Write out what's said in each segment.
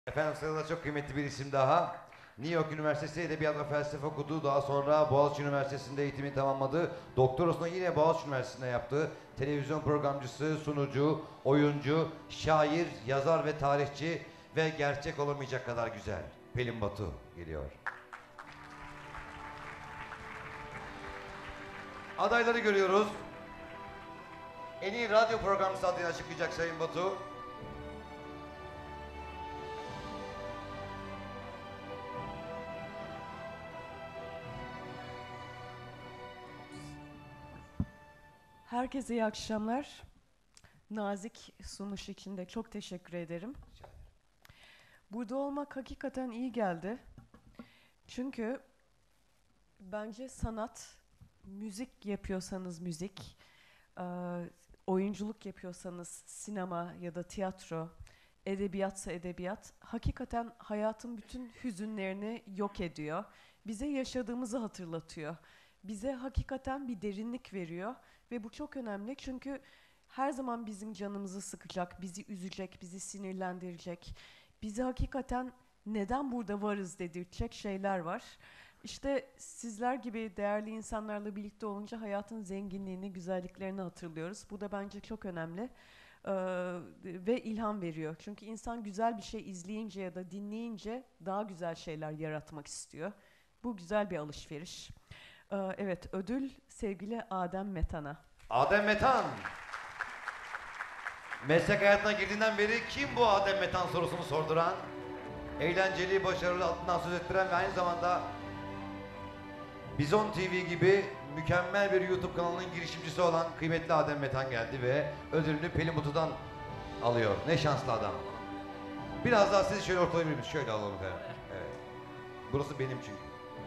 Efendim sırada çok kıymetli bir isim daha. New York Üniversitesi Edebiyat ve Felsefe okudu. Daha sonra Boğaziçi Üniversitesi'nde eğitimini tamamladı. Doktorasını yine Boğaziçi Üniversitesi'nde yaptı. Televizyon programcısı, sunucu, oyuncu, şair, yazar ve tarihçi ve gerçek olamayacak kadar güzel. Pelin Batu geliyor. Adayları görüyoruz. En iyi radyo programcısı adını açıklayacak Sayın Batu. Herkese iyi akşamlar. Nazik sunuş için de çok teşekkür ederim. Burada olmak hakikaten iyi geldi. Çünkü bence sanat, müzik yapıyorsanız müzik, oyunculuk yapıyorsanız sinema ya da tiyatro, edebiyatsa edebiyat, hakikaten hayatın bütün hüzünlerini yok ediyor. Bize yaşadığımızı hatırlatıyor. Bize hakikaten bir derinlik veriyor ve bu çok önemli çünkü her zaman bizim canımızı sıkacak, bizi üzecek, bizi sinirlendirecek, bizi hakikaten neden burada varız dedirtecek şeyler var. İşte sizler gibi değerli insanlarla birlikte olunca hayatın zenginliğini, güzelliklerini hatırlıyoruz. Bu da bence çok önemli ve ilham veriyor. Çünkü insan güzel bir şey izleyince ya da dinleyince daha güzel şeyler yaratmak istiyor. Bu güzel bir alışveriş. Evet, ödül sevgili Adem Metan'a. Adem Metan. Meslek hayatına girdiğinden beri kim bu Adem Metan sorusunu sorduran, eğlenceli, başarılı, altından söz ettiren ve aynı zamanda Bizon TV gibi mükemmel bir YouTube kanalının girişimcisi olan kıymetli Adem Metan geldi ve ödülünü Pelin Batu'dan alıyor. Ne şanslı adam. Biraz daha sizi şöyle ortalayabilir miyiz? Şöyle alalım efendim. Evet. Burası benim çünkü.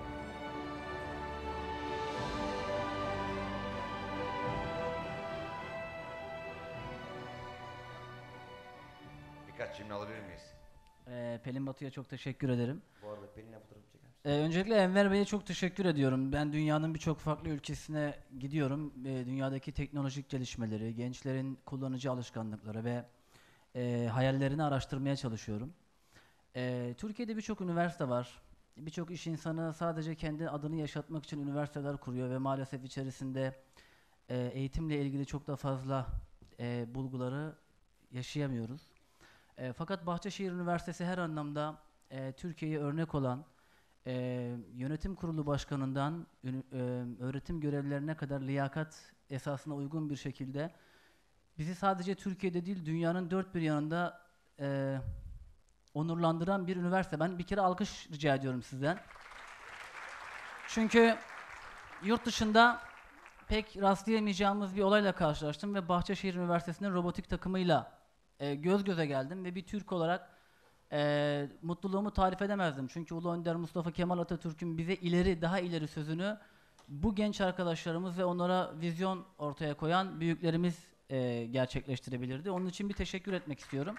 Birkaç cümle alabilir miyiz? Pelin Batu'ya çok teşekkür ederim. Bu arada Pelin'le fotoğrafı çeker misin? Öncelikle Enver Bey'e çok teşekkür ediyorum. Ben dünyanın birçok farklı ülkesine gidiyorum. Dünyadaki teknolojik gelişmeleri, gençlerin kullanıcı alışkanlıkları ve hayallerini araştırmaya çalışıyorum. Türkiye'de birçok üniversite var. Birçok iş insanı sadece kendi adını yaşatmak için üniversiteler kuruyor ve maalesef içerisinde eğitimle ilgili çok da fazla bulguları yaşayamıyoruz. Fakat Bahçeşehir Üniversitesi her anlamda Türkiye'ye örnek olan yönetim kurulu başkanından öğretim görevlilerine kadar liyakat esasına uygun bir şekilde bizi sadece Türkiye'de değil dünyanın dört bir yanında onurlandıran bir üniversite. Ben bir kere alkış rica ediyorum sizden. Çünkü yurt dışında pek rastlayamayacağımız bir olayla karşılaştım ve Bahçeşehir Üniversitesi'nin robotik takımıyla göz göze geldim ve bir Türk olarak mutluluğumu tarif edemezdim. Çünkü Ulu Önder Mustafa Kemal Atatürk'ün bize ileri, daha ileri sözünü bu genç arkadaşlarımız ve onlara vizyon ortaya koyan büyüklerimiz gerçekleştirebilirdi. Onun için bir teşekkür etmek istiyorum.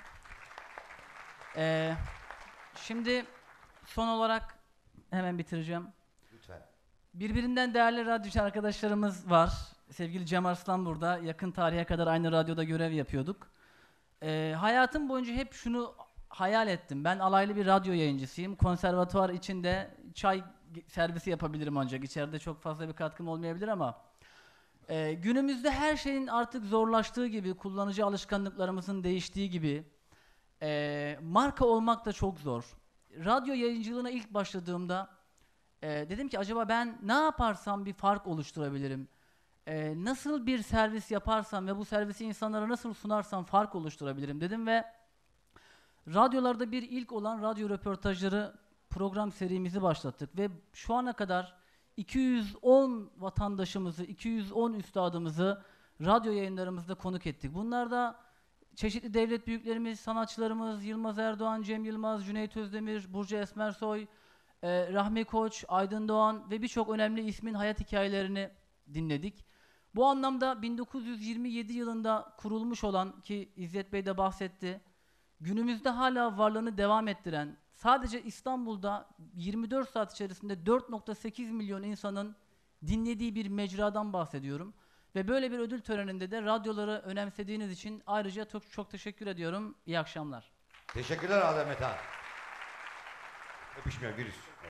Şimdi son olarak hemen bitireceğim. Lütfen. Birbirinden değerli radyocu arkadaşlarımız var. Sevgili Cem Arslan burada. Yakın tarihe kadar aynı radyoda görev yapıyorduk. Hayatım boyunca hep şunu hayal ettim. Ben alaylı bir radyo yayıncısıyım. Konservatuvar içinde çay servisi yapabilirim ancak. İçeride çok fazla bir katkım olmayabilir ama günümüzde her şeyin artık zorlaştığı gibi, kullanıcı alışkanlıklarımızın değiştiği gibi marka olmak da çok zor. Radyo yayıncılığına ilk başladığımda dedim ki acaba ben ne yaparsam bir fark oluşturabilirim? Nasıl bir servis yaparsam ve bu servisi insanlara nasıl sunarsam fark oluşturabilirim dedim ve radyolarda bir ilk olan radyo röportajları program serimizi başlattık ve şu ana kadar 210 vatandaşımızı, 210 üstadımızı radyo yayınlarımızda konuk ettik. Bunlar da çeşitli devlet büyüklerimiz, sanatçılarımız, Yılmaz Erdoğan, Cem Yılmaz, Cüneyt Özdemir, Burcu Esmersoy, Rahmi Koç, Aydın Doğan ve birçok önemli ismin hayat hikayelerini dinledik. Bu anlamda 1927 yılında kurulmuş olan ki İzzet Bey de bahsetti, günümüzde hala varlığını devam ettiren, sadece İstanbul'da 24 saat içerisinde 4,8 milyon insanın dinlediği bir mecradan bahsediyorum. Ve böyle bir ödül töreninde de radyoları önemsediğiniz için ayrıca çok teşekkür ediyorum. İyi akşamlar. Teşekkürler Adem Metan. Öpüşmeyen virüs.